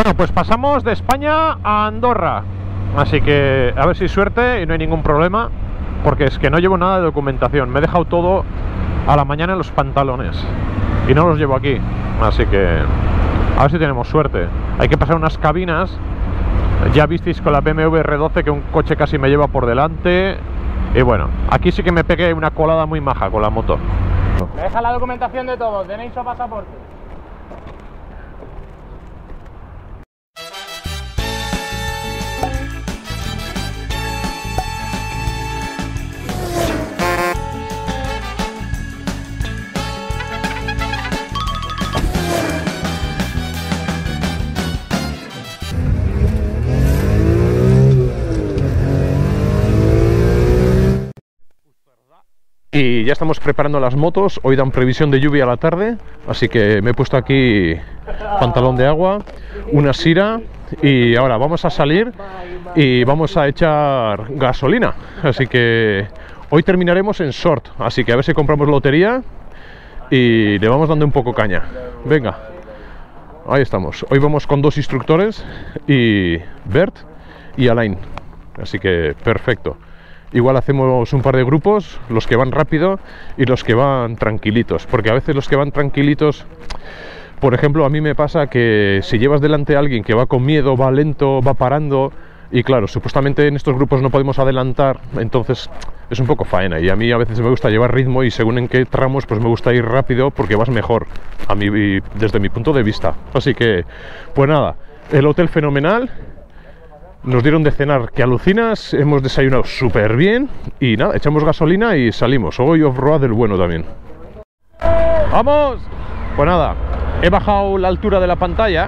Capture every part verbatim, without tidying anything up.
Bueno, pues pasamos de España a Andorra, así que a ver si suerte y no hay ningún problema, porque es que no llevo nada de documentación. Me he dejado todo a la mañana en los pantalones y no los llevo aquí, así que a ver si tenemos suerte. Hay que pasar unas cabinas. Ya visteis con la B M W R doce que un coche casi me lleva por delante. Y bueno, aquí sí que me pegué una colada muy maja con la moto. Me deja la documentación de todos, tenéis su pasaporte. Y ya estamos preparando las motos. Hoy dan previsión de lluvia a la tarde, así que me he puesto aquí pantalón de agua, una sira, y ahora vamos a salir y vamos a echar gasolina. Así que hoy terminaremos en Sort, así que a ver si compramos lotería y le vamos dando un poco caña. Venga, ahí estamos. Hoy vamos con dos instructores, y Bert y Alain, así que perfecto. Igual hacemos un par de grupos, los que van rápido y los que van tranquilitos, porque a veces los que van tranquilitos, por ejemplo, a mí me pasa que si llevas delante a alguien que va con miedo, va lento, va parando, y claro, supuestamente en estos grupos no podemos adelantar, entonces es un poco faena, y a mí a veces me gusta llevar ritmo, y según en qué tramos pues me gusta ir rápido porque vas mejor, a mí, desde mi punto de vista. Así que, pues nada, el hotel fenomenal. Nos dieron de cenar que alucinas, hemos desayunado súper bien y nada, echamos gasolina y salimos. Hoy off-road del bueno también. ¡Vamos! Pues nada, he bajado la altura de la pantalla.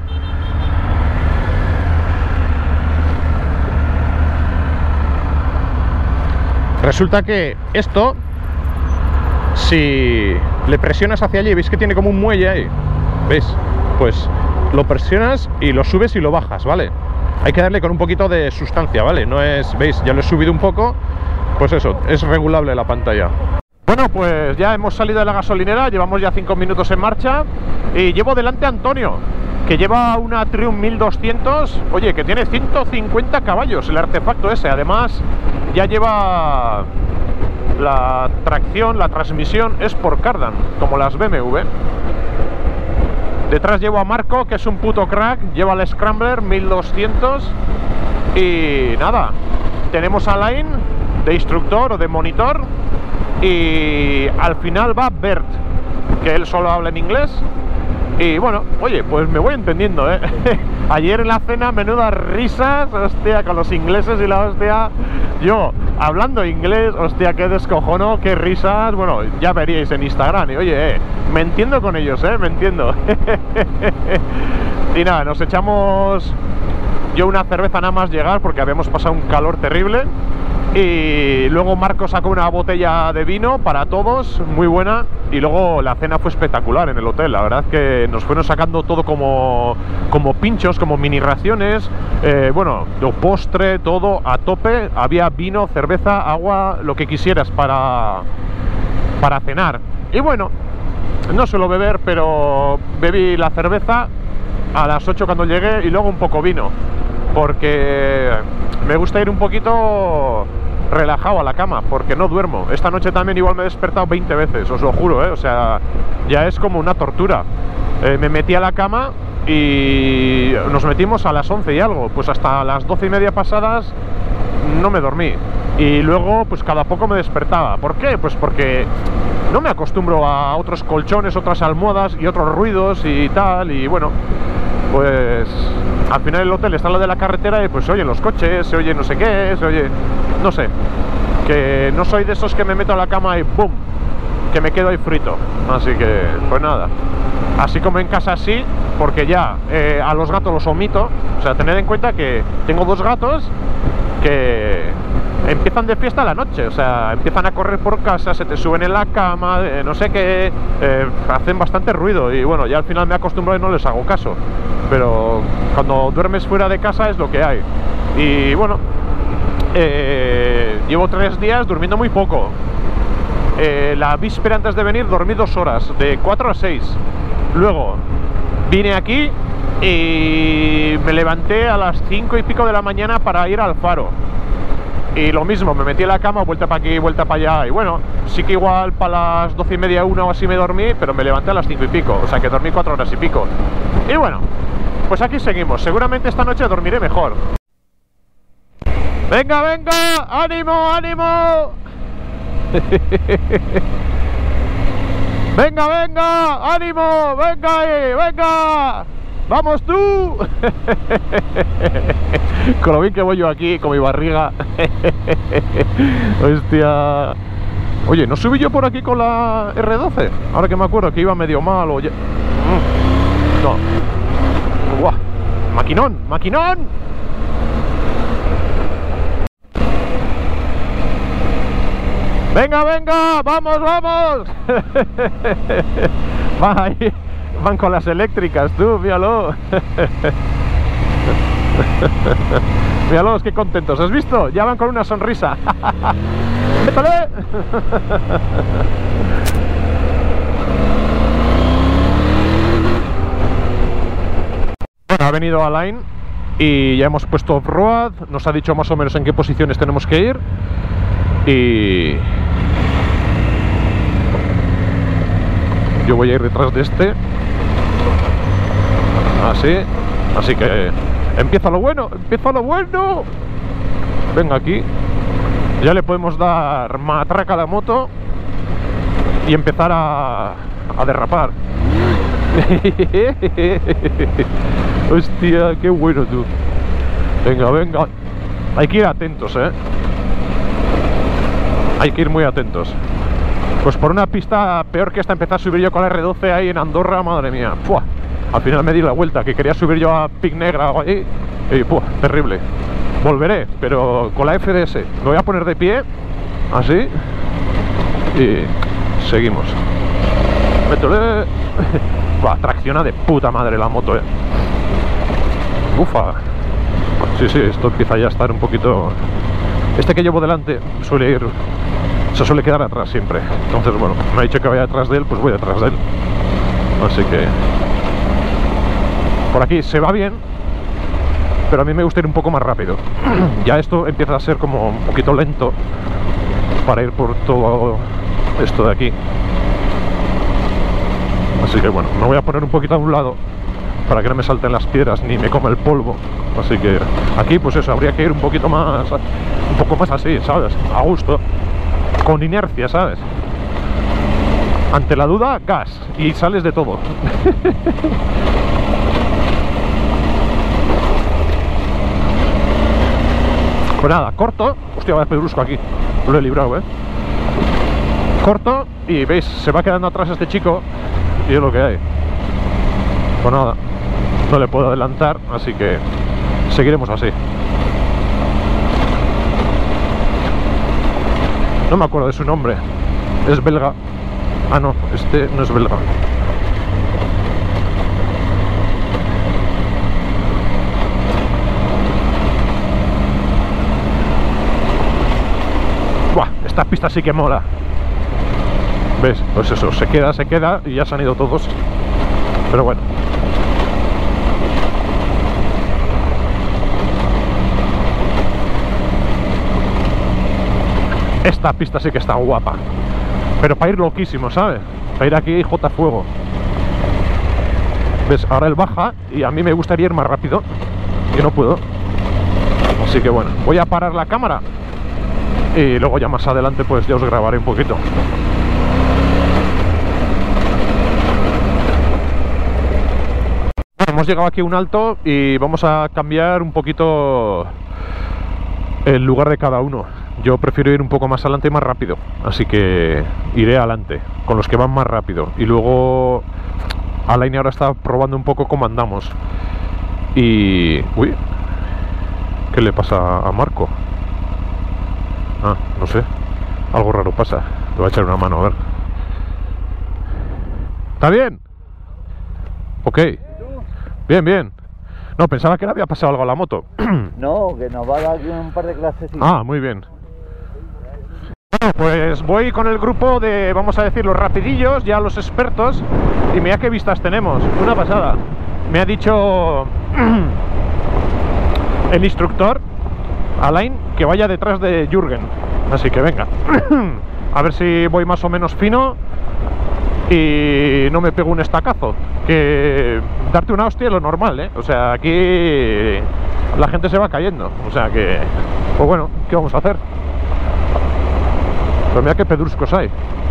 Resulta que esto, si le presionas hacia allí, veis que tiene como un muelle ahí, ¿veis? Pues lo presionas y lo subes y lo bajas, ¿vale? Hay que darle con un poquito de sustancia, ¿vale? No es, ¿veis? Ya lo he subido un poco, pues eso, es regulable la pantalla. Bueno, pues ya hemos salido de la gasolinera, llevamos ya cinco minutos en marcha y llevo delante a Antonio, que lleva una Triumph mil doscientos, oye, que tiene ciento cincuenta caballos el artefacto ese. Además, ya lleva la tracción, la transmisión es por cardan, como las B M W. Detrás llevo a Marco, que es un puto crack, lleva el Scrambler mil doscientos. Y nada, tenemos a Alain de instructor o de monitor. Y al final va Bert, que él solo habla en inglés. Y bueno, oye, pues me voy entendiendo, ¿eh? Ayer en la cena, menudas risas, hostia, con los ingleses y la hostia. Yo, hablando inglés, hostia, qué descojono, qué risas. Bueno, ya veríais en Instagram. Y oye, eh, me entiendo con ellos, ¿eh? Me entiendo. Y nada, nos echamos yo una cerveza nada más llegar, porque habíamos pasado un calor terrible. Y luego Marco sacó una botella de vino para todos, muy buena. Y luego la cena fue espectacular en el hotel. La verdad es que nos fueron sacando todo como, como pinchos, como mini raciones. eh, Bueno, lo postre, todo a tope. Había vino, cerveza, agua, lo que quisieras para, para cenar. Y bueno, no suelo beber, pero bebí la cerveza a las ocho cuando llegué y luego un poco vino, porque me gusta ir un poquito relajado a la cama, porque no duermo. Esta noche también igual me he despertado veinte veces, os lo juro, ¿eh? O sea, ya es como una tortura. eh, Me metí a la cama y nos metimos a las once y algo, pues hasta las doce y media pasadas no me dormí. Y luego pues cada poco me despertaba. ¿Por qué? Pues porque no me acostumbro a otros colchones, otras almohadas y otros ruidos y tal. Y bueno, pues al final el hotel está en lo de la carretera y pues se oyen los coches, se oye no sé qué, se oye, no sé, que no soy de esos que me meto a la cama y ¡boom!, que me quedo ahí frito. Así que, pues nada, así como en casa sí, porque ya eh, a los gatos los omito. O sea, tened en cuenta que tengo dos gatos que empiezan de fiesta a la noche. O sea, empiezan a correr por casa, se te suben en la cama, eh, no sé qué, eh, hacen bastante ruido. Y bueno, ya al final me acostumbro y no les hago caso. Pero cuando duermes fuera de casa es lo que hay. Y bueno, eh, llevo tres días durmiendo muy poco. eh, La víspera antes de venir dormí dos horas, de cuatro a seis. Luego vine aquí y me levanté a las cinco y pico de la mañana para ir al faro. Y lo mismo, me metí en la cama, vuelta para aquí, vuelta para allá. Y bueno, sí que igual para las doce y media, una o así me dormí, pero me levanté a las cinco y pico. O sea que dormí cuatro horas y pico. Y bueno, pues aquí seguimos. Seguramente esta noche dormiré mejor. ¡Venga, venga! ¡Ánimo, ánimo! ¡Venga, venga! ¡Ánimo! ¡Venga ahí! ¡Venga! ¡Vamos tú! Con lo bien que voy yo aquí, con mi barriga. Hostia. Oye, ¿no subí yo por aquí con la R doce? Ahora que me acuerdo que iba medio mal o ya... No. ¡Guau! ¡Maquinón! ¡Maquinón! ¡Venga, venga! ¡Vamos, vamos! Va ahí. Van con las eléctricas, tú, míralo. Míralos, qué contentos. ¿Has visto? Ya van con una sonrisa. ¡Métale! Bueno, ha venido Alain y ya hemos puesto off-road. Nos ha dicho más o menos en qué posiciones tenemos que ir. Y... yo voy a ir detrás de este. Así. Así que empieza lo bueno, empieza lo bueno. Venga aquí. Ya le podemos dar matraca a la moto y empezar a, a derrapar. Hostia, qué bueno tú. Venga, venga. Hay que ir atentos, eh. Hay que ir muy atentos. Pues por una pista peor que esta empecé a subir yo con la R doce ahí en Andorra, madre mía. ¡Pua! Al final me di la vuelta, que quería subir yo a Pic Negra o ahí. Y ¡pua! Terrible. Volveré, pero con la F D S. Me voy a poner de pie, así. Y seguimos. Métele. ¡Buah! Tracciona de puta madre la moto, eh. Ufa. Sí, sí, esto empieza ya a estar un poquito... Este que llevo delante suele ir... se suele quedar atrás siempre. Entonces, bueno, me ha dicho que vaya detrás de él, pues voy detrás de él. Así que... por aquí se va bien, pero a mí me gusta ir un poco más rápido. Ya esto empieza a ser como un poquito lento para ir por todo esto de aquí. Así que bueno, me voy a poner un poquito a un lado para que no me salten las piedras ni me coma el polvo. Así que aquí pues eso, habría que ir un poquito más, un poco más así, ¿sabes? A gusto, con inercia, ¿sabes? Ante la duda, gas, y sales de todo. Pues nada, corto. Hostia, vaya pedrusco aquí. Lo he librado, eh. Corto y veis, se va quedando atrás este chico. Y es lo que hay. Pues nada, no le puedo adelantar, así que seguiremos así. No me acuerdo de su nombre. Es belga. Ah, no, este no es belga. Buah, esta pista sí que mola. ¿Ves? Pues eso, se queda, se queda y ya se han ido todos. Pero bueno. Esta pista sí que está guapa. Pero para ir loquísimo, ¿sabes? Para ir aquí J fuego. ¿Ves? Ahora él baja y a mí me gustaría ir más rápido y no puedo. Así que bueno, voy a parar la cámara y luego ya más adelante pues ya os grabaré un poquito. Bueno, hemos llegado aquí a un alto y vamos a cambiar un poquito el lugar de cada uno. Yo prefiero ir un poco más adelante y más rápido, así que iré adelante con los que van más rápido. Y luego Alain ahora está probando un poco cómo andamos. Y... uy, ¿qué le pasa a Marco? Ah, no sé, algo raro pasa. Le voy a echar una mano, a ver. ¿Está bien? Ok. Bien, bien. No, pensaba que le había pasado algo a la moto. No, que nos va a dar aquí un par de clases. Ah, muy bien. Bueno, pues voy con el grupo de, vamos a decir, los rapidillos, ya los expertos. Y mira qué vistas tenemos, una pasada. Me ha dicho el instructor, Alain, que vaya detrás de Jürgen. Así que venga. A ver si voy más o menos fino y no me pego un estacazo. Que darte una hostia es lo normal, ¿eh? O sea, aquí la gente se va cayendo. O sea que, pues bueno, ¿qué vamos a hacer? Pero mira qué pedruscos hay.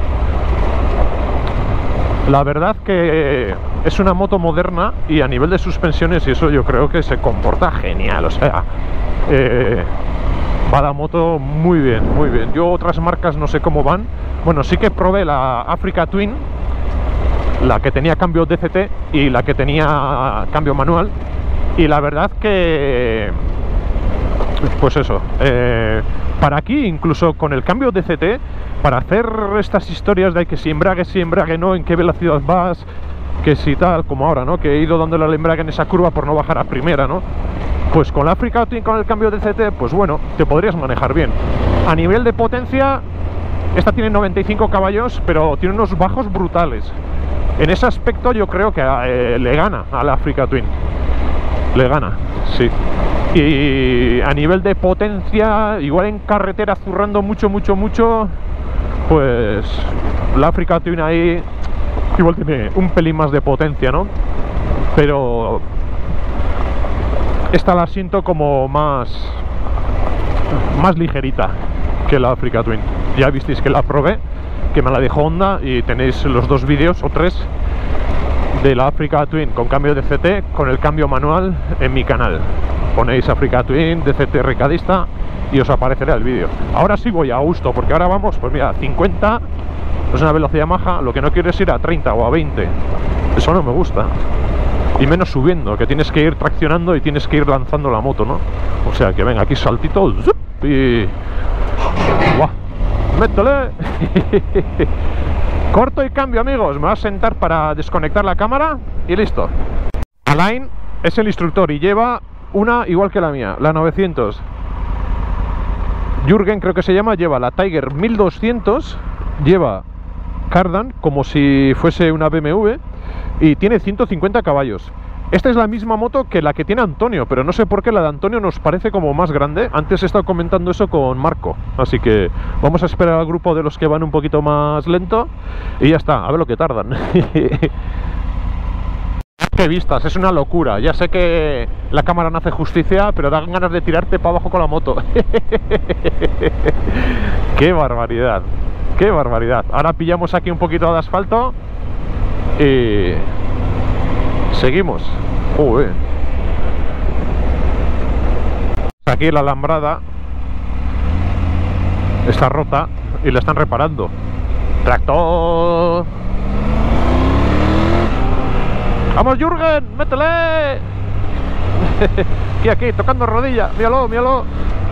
La verdad que es una moto moderna y a nivel de suspensiones y eso yo creo que se comporta genial. O sea, eh, va la moto muy bien, muy bien. Yo otras marcas no sé cómo van. Bueno, sí que probé la Africa Twin, la que tenía cambio D C T y la que tenía cambio manual. Y la verdad que, pues eso, eh, para aquí incluso con el cambio D C T, para hacer estas historias de que si embrague, si embrague no, en qué velocidad vas, que si tal, como ahora, ¿no? Que he ido dándole al embrague en esa curva por no bajar a primera, ¿no? Pues con la Africa Twin, con el cambio D C T, pues bueno, te podrías manejar bien. A nivel de potencia, esta tiene noventa y cinco caballos, pero tiene unos bajos brutales. En ese aspecto yo creo que eh, le gana a la Africa Twin. Le gana, sí. Y a nivel de potencia, igual en carretera zurrando mucho, mucho, mucho, pues la Africa Twin ahí igual tiene un pelín más de potencia, ¿no? Pero esta la siento como más más ligerita que la Africa Twin. Ya visteis que la probé, que me la dejó Honda, y tenéis los dos vídeos o tres de la Africa Twin con cambio D C T, con el cambio manual en mi canal. Ponéis Africa Twin, D C T recadista y os aparecerá el vídeo. Ahora sí voy a gusto, porque ahora vamos, pues mira, cincuenta, es una velocidad maja. Lo que no quiero es ir a treinta o a veinte. Eso no me gusta. Y menos subiendo, que tienes que ir traccionando y tienes que ir lanzando la moto, ¿no? O sea que venga, aquí saltito y... ¡guau! ¡Métele! Corto y cambio, amigos. Me voy a sentar para desconectar la cámara y listo. Alain es el instructor y lleva una igual que la mía, la novecientos. Jürgen, creo que se llama, lleva la Tiger mil doscientos, lleva Cardan como si fuese una B M W y tiene ciento cincuenta caballos. Esta es la misma moto que la que tiene Antonio, pero no sé por qué la de Antonio nos parece como más grande. Antes he estado comentando eso con Marco, así que vamos a esperar al grupo de los que van un poquito más lento y ya está, a ver lo que tardan. Qué vistas, es una locura. Ya sé que la cámara no hace justicia, pero dan ganas de tirarte para abajo con la moto. Qué barbaridad, qué barbaridad. Ahora pillamos aquí un poquito de asfalto y seguimos. Uy. Aquí la alambrada está rota y la están reparando. ¡Tractor! ¡Vamos, Jürgen! ¡Métele! Aquí, aquí, tocando rodilla. Míralo, míralo.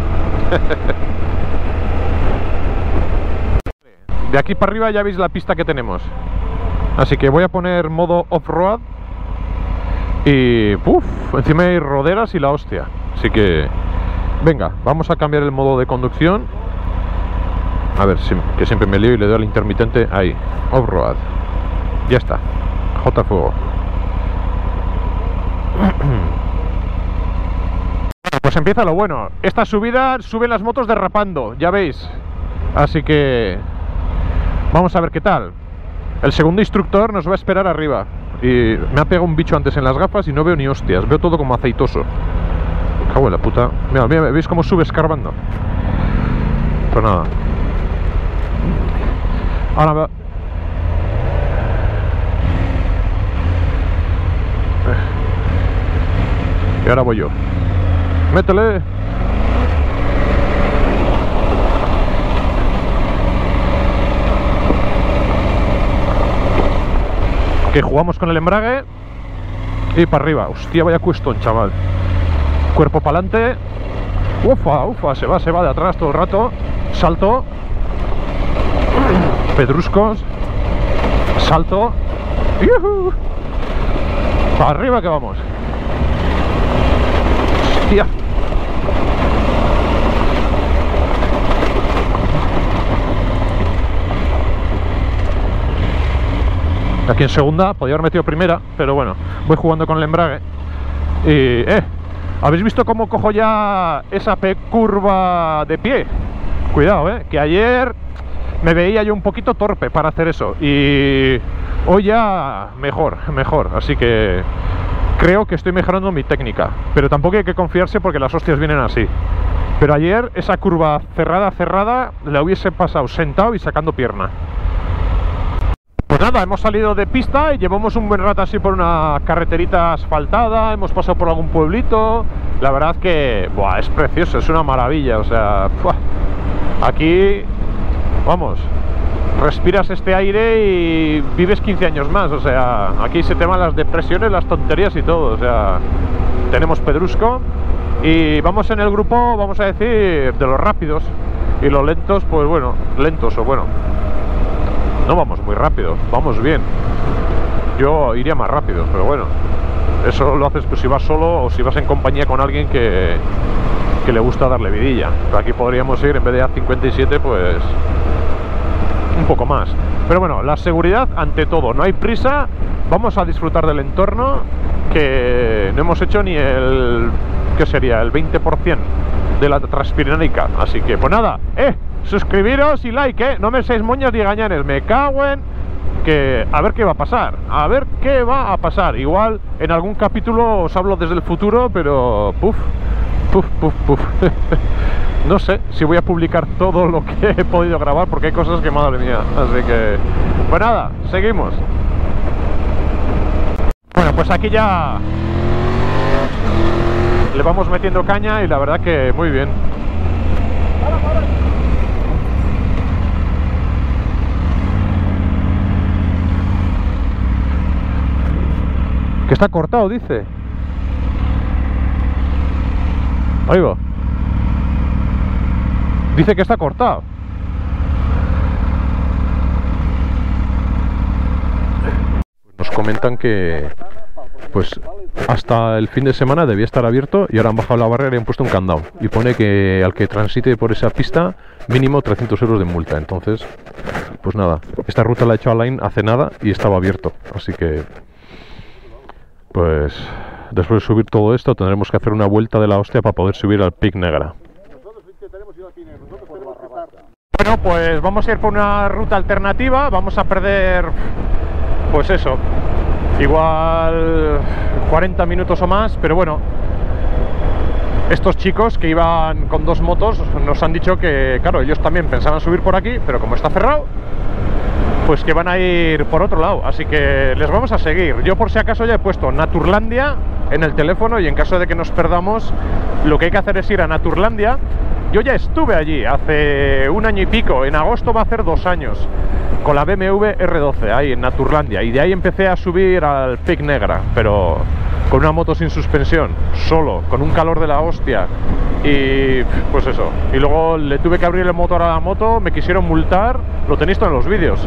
De aquí para arriba ya veis la pista que tenemos. Así que voy a poner modo off-road. Y... ¡puf! Encima hay roderas y la hostia. Así que... venga, vamos a cambiar el modo de conducción. A ver, que siempre me lío y le doy al intermitente. Ahí, off-road. Ya está. J fuego. Pues empieza lo bueno. Esta subida suben las motos derrapando, ya veis. Así que vamos a ver qué tal. El segundo instructor nos va a esperar arriba. Y me ha pegado un bicho antes en las gafas y no veo ni hostias. Veo todo como aceitoso. Me cago en la puta. Mira, mira, ¿veis cómo sube escarbando? Pues nada. Ahora va... Y ahora voy yo. ¡Métele! Que jugamos con el embrague y para arriba. Hostia, vaya cuestón, chaval. Cuerpo para adelante. Ufa, ufa, se va, se va de atrás todo el rato. Salto. Pedruscos. Salto. ¡Yuhu! Para arriba que vamos. Hostia. Aquí en segunda, podía haber metido primera, pero bueno, voy jugando con el embrague. Y, eh, ¿Habéis visto cómo cojo ya esa P curva de pie? Cuidado, eh, que ayer me veía yo un poquito torpe para hacer eso y hoy ya mejor, mejor, así que creo que estoy mejorando mi técnica, pero tampoco hay que confiarse porque las hostias vienen así. Pero ayer esa curva cerrada, cerrada, la hubiese pasado sentado y sacando pierna. Pues nada, hemos salido de pista y llevamos un buen rato así por una carreterita asfaltada, hemos pasado por algún pueblito. La verdad que, buah, es precioso, es una maravilla, o sea, ¡buah! Aquí, vamos, respiras este aire y vives quince años más, o sea, aquí se te van las depresiones, las tonterías y todo, o sea, tenemos pedrusco y vamos en el grupo, vamos a decir, de los rápidos, y los lentos, pues bueno, lentos o bueno, no vamos muy rápido, vamos bien. Yo iría más rápido, pero bueno, eso lo haces pues si vas solo o si vas en compañía con alguien que, que le gusta darle vidilla. Pero aquí podríamos ir, en vez de a cincuenta y siete, pues un poco más. Pero bueno, la seguridad ante todo, no hay prisa, vamos a disfrutar del entorno, que no hemos hecho ni el, ¿qué sería? El veinte por ciento de la Transpirenaica. Así que pues nada, eh, suscribiros y like, eh, no me seáis moñas ni gañanes, me cago en que a ver qué va a pasar, a ver qué va a pasar. Igual en algún capítulo os hablo desde el futuro, pero puf, puf, puf, puf. No sé si voy a publicar todo lo que he podido grabar porque hay cosas que madre mía. Así que, pues nada, seguimos. Bueno, pues aquí ya le vamos metiendo caña y la verdad que muy bien. Que está cortado, dice. Ahí va. Dice que está cortado. Nos comentan que pues hasta el fin de semana debía estar abierto y ahora han bajado la barrera y han puesto un candado. Y pone que al que transite por esa pista mínimo trescientos euros de multa. Entonces, pues nada, esta ruta la ha hecho Alain hace nada y estaba abierto. Así que pues después de subir todo esto tendremos que hacer una vuelta de la hostia para poder subir al Pic Negra. Bueno, pues vamos a ir por una ruta alternativa, vamos a perder, pues eso, igual cuarenta minutos o más, pero bueno, estos chicos que iban con dos motos nos han dicho que, claro, ellos también pensaban subir por aquí, pero como está cerrado, pues que van a ir por otro lado, así que les vamos a seguir. Yo por si acaso ya he puesto Naturlandia en el teléfono y en caso de que nos perdamos, lo que hay que hacer es ir a Naturlandia. Yo ya estuve allí hace un año y pico, en agosto va a hacer dos años, con la B M W R doce, ahí en Naturlandia, y de ahí empecé a subir al Pic Negra, pero con una moto sin suspensión, solo, con un calor de la hostia, y pues eso, y luego le tuve que abrir el motor a la moto, me quisieron multar, lo tenéis todo en los vídeos.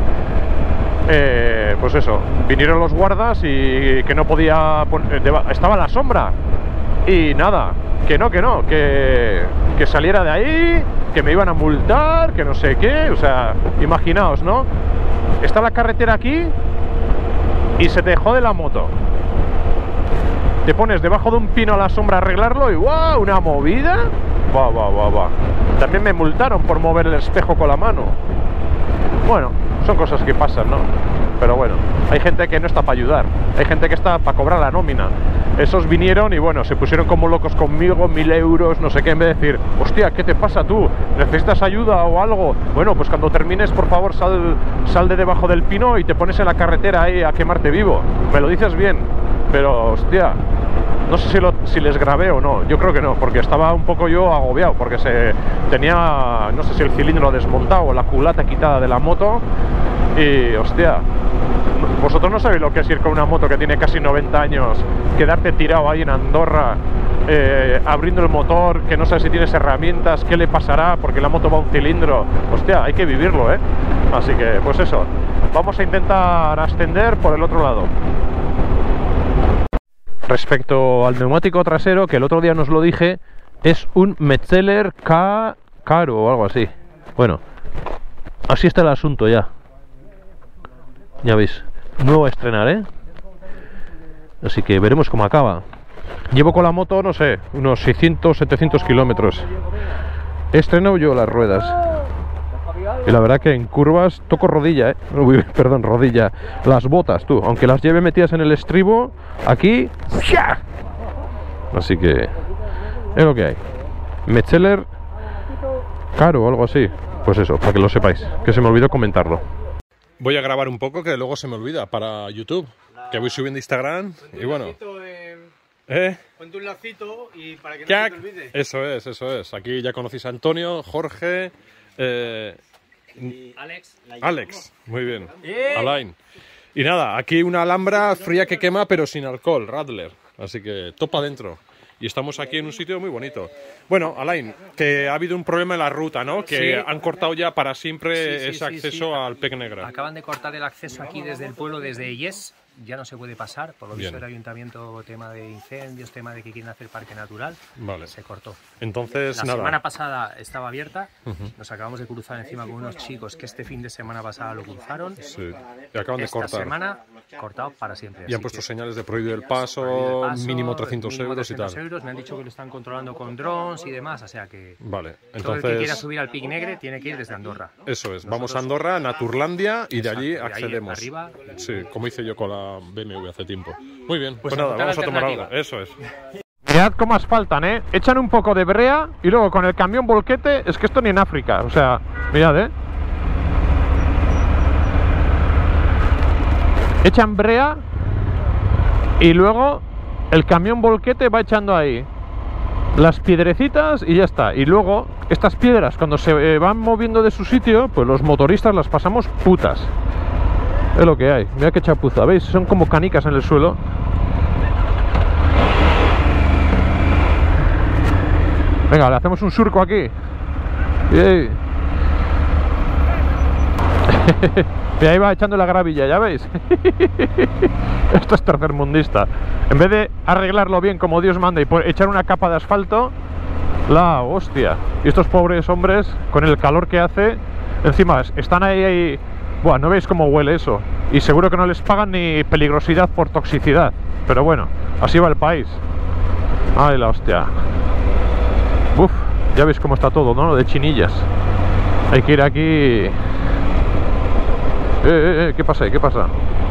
Eh, pues eso, vinieron los guardas y que no podía poner, estaba en la sombra, y nada, que no, que no, que, que saliera de ahí, que me iban a multar, que no sé qué, o sea, imaginaos, ¿no? Está la carretera aquí y se te jode la moto. Te pones debajo de un pino a la sombra a arreglarlo y ¡guau! Una movida. ¡Guau, guau, guau, guau! También me multaron por mover el espejo con la mano. Bueno, son cosas que pasan, ¿no? Pero bueno, hay gente que no está para ayudar, hay gente que está para cobrar la nómina. Esos vinieron y bueno, se pusieron como locos conmigo, mil euros, no sé qué, en vez de decir, hostia, ¿qué te pasa tú? ¿Necesitas ayuda o algo? Bueno, pues cuando termines, por favor, sal, sal de debajo del pino y te pones en la carretera ahí a quemarte vivo. Me lo dices bien, pero hostia, no sé si, lo, si les grabé o no, yo creo que no, porque estaba un poco yo agobiado, porque se tenía, no sé si el cilindro desmontado o la culata quitada de la moto y hostia, vosotros no sabéis lo que es ir con una moto que tiene casi noventa años, quedarte tirado ahí en Andorra, eh, abriendo el motor, que no sabes si tienes herramientas, qué le pasará, porque la moto va a un cilindro. Hostia, hay que vivirlo, ¿eh? Así que, pues eso, vamos a intentar ascender por el otro lado. Respecto al neumático trasero, que el otro día nos lo dije, es un Metzeler K caro o algo así. Bueno, así está el asunto ya. Ya veis, nuevo a estrenar, ¿eh? Así que veremos cómo acaba. Llevo con la moto, no sé, unos seiscientos, setecientos kilómetros. He estrenado yo las ruedas. Y la verdad que en curvas toco rodilla, ¿eh? Uy, perdón, rodilla. Las botas, tú. Aunque las lleve metidas en el estribo, aquí... ¡fia! Así que... es lo que hay. Metzeler caro o algo así. Pues eso, para que lo sepáis. Que se me olvidó comentarlo. Voy a grabar un poco que luego se me olvida para YouTube. Que voy subiendo Instagram y bueno... ¿Eh? Ponte un lacito y para que no Jack. se te olvide. Eso es, eso es. Aquí ya conocéis a Antonio, Jorge, eh, Alex. Alex. Muy bien. ¡Eh! Alain. Y nada, aquí una Alhambra fría que quema, pero sin alcohol, Radler. Así que topa adentro. Y estamos aquí en un sitio muy bonito. Bueno, Alain, que ha habido un problema en la ruta, ¿no? Que Sí. han cortado ya para siempre Sí, sí, ese sí, acceso sí. al Pec Negra. Acaban de cortar el acceso aquí desde el pueblo, desde Yes. Ya no se puede pasar, por lo visto Bien. el ayuntamiento, tema de incendios, tema de que quieren hacer parque natural, Vale. se cortó. Entonces, La nada. semana pasada estaba abierta, nos acabamos de cruzar encima con unos chicos que este fin de semana pasada lo cruzaron. Sí. Y acaban de Esta cortar. semana cortado para siempre. Y han así puesto que señales de prohibido el paso, prohibido el paso, mínimo trescientos mínimo euros y trescientos tal. euros. Me han dicho que lo están controlando con drones y demás, o sea que Vale, todo el que quiera entonces... subir al Pic Negre tiene que ir desde Andorra. Eso es, Nosotros- vamos a Andorra, Naturlandia y de Exacto, allí de ahí accedemos. arriba. Sí, como hice yo con la B M W hace tiempo. Muy bien, pues, Pues nada, encontrar vamos a tomar algo. alternativa. Eso es. Mirad cómo asfaltan, ¿eh? Echan un poco de brea y luego con el camión volquete, es que esto ni en África, o sea, mirad, ¿eh? Echan brea y luego el camión volquete va echando ahí las piedrecitas y ya está. Y luego estas piedras cuando se eh, van moviendo de su sitio, pues los motoristas las pasamos putas. Es lo que hay. Mira qué chapuza, ¿veis? Son como canicas en el suelo. Venga, le hacemos un surco aquí. Yay. Y ahí va echando la gravilla, ¿ya veis? Esto es tercermundista. En vez de arreglarlo bien como Dios manda y echar una capa de asfalto, la hostia. Y estos pobres hombres, con el calor que hace, encima están ahí, ahí... Buah, no veis cómo huele eso. Y seguro que no les pagan ni peligrosidad por toxicidad. Pero bueno, así va el país. Ay, la hostia. Uf, ya veis cómo está todo, ¿no? De chinillas. Hay que ir aquí... Eh, eh, eh, ¿qué pasa ahí? ¿Qué pasa?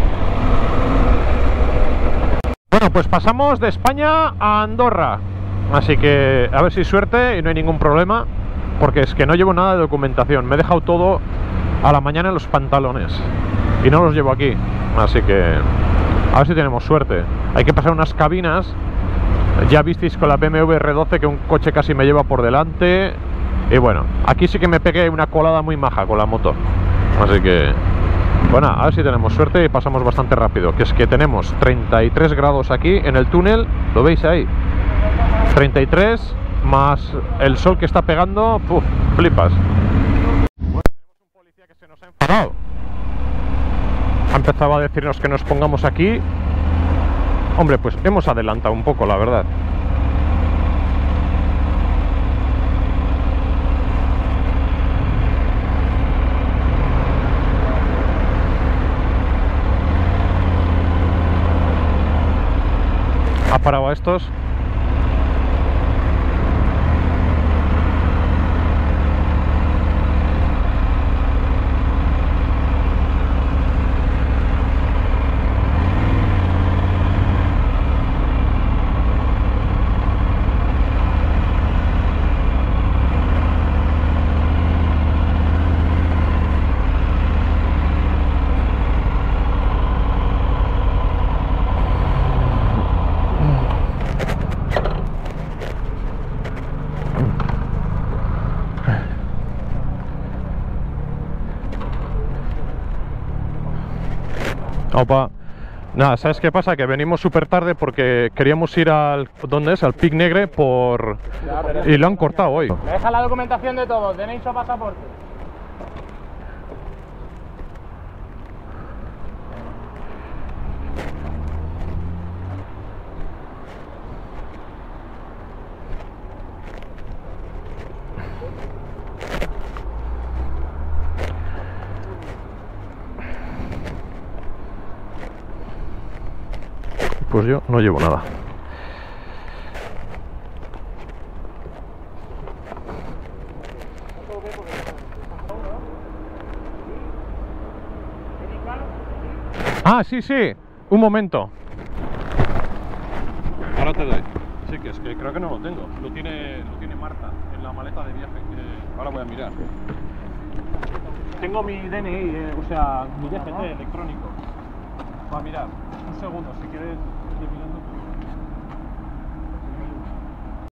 Bueno, pues pasamos de España a Andorra. Así que a ver si suerte y no hay ningún problema. Porque es que no llevo nada de documentación. Me he dejado todo a la mañana en los pantalones. Y no los llevo aquí. Así que a ver si tenemos suerte. Hay que pasar unas cabinas. Ya visteis con la B M W R doce que un coche casi me lleva por delante. Y bueno, aquí sí que me pegué una colada muy maja con la moto. Así que... bueno, a ver si tenemos suerte y pasamos bastante rápido. Que es que tenemos treinta y tres grados aquí en el túnel. ¿Lo veis ahí? treinta y tres más el sol que está pegando. Puf, flipas. Bueno, tenemos un policía que se nos ha enfadado. Ha empezado a decirnos que nos pongamos aquí. Hombre, pues hemos adelantado un poco, la verdad. Ha parado a estos. Opa. Nada, ¿sabes qué pasa? Que venimos súper tarde porque queríamos ir al... ¿dónde es? Al Pic Negre por... y lo han cortado hoy. Me deja la documentación de todos, D N I o pasaporte. Pues yo no llevo nada. Ah, sí, sí. Un momento. Ahora te doy. Sí, que es que creo que no lo tengo. Lo tiene, lo tiene Marta en la maleta de viaje. Que ahora voy a mirar. Tengo mi D N I, eh, o sea, mi D G T electrónico. Va a mirar. Un segundo, si quieres ir mirando.